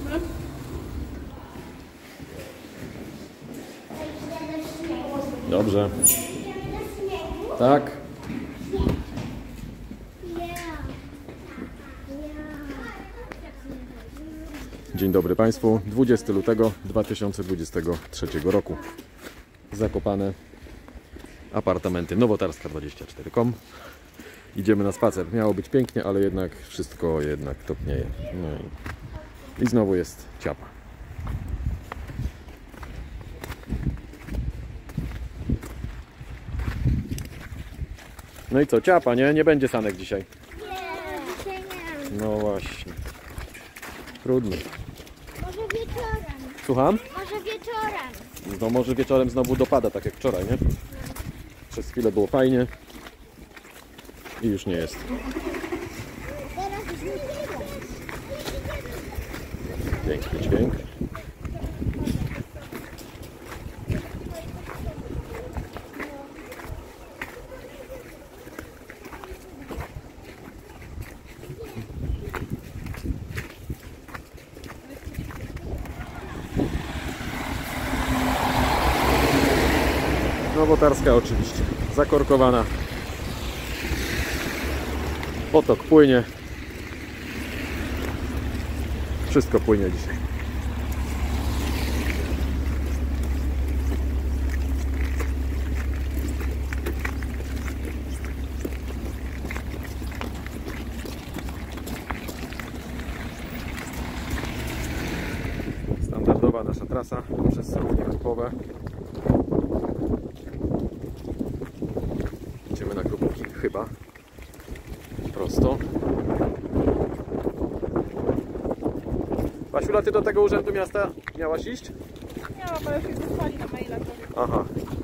Dobrze. Tak. Dzień dobry Państwu. 20 lutego 2023 roku. Zakopane apartamenty Nowotarska 24.com. Idziemy na spacer. Miało być pięknie, ale jednak wszystko topnieje. No i znowu jest ciapa. No i co, ciapa, nie? Nie będzie sanek dzisiaj. Nie, dzisiaj nie. No właśnie. Trudno. Może wieczorem. Słucham? Może wieczorem. No może wieczorem znowu dopada, tak jak wczoraj, nie? Przez chwilę było fajnie. I już nie jest. Teraz już nie widać. Piękny dźwięk. Nowotarska oczywiście, zakorkowana. Potok płynie. Wszystko płynie dzisiaj. Standardowa nasza trasa przez Solówki Wypowe. Idziemy na Grubówki chyba. Prosto. Basiula, ty do tego urzędu miasta miałaś iść? Miała, bo już się wysłali na maila. Aha.